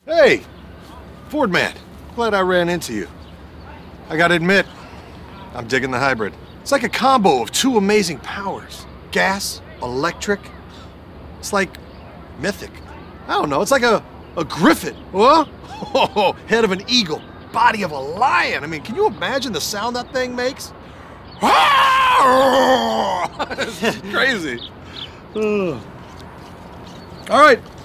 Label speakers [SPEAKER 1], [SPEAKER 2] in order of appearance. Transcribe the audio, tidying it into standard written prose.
[SPEAKER 1] Hey, Ford man, glad I ran into you. I gotta admit, I'm digging the hybrid. It's like a combo of two amazing powers. Gas, electric. It's like mythic. I don't know, it's like a Griffin. Huh? Head of an eagle, body of a lion. I mean, can you imagine the sound that thing makes? It's crazy. All right.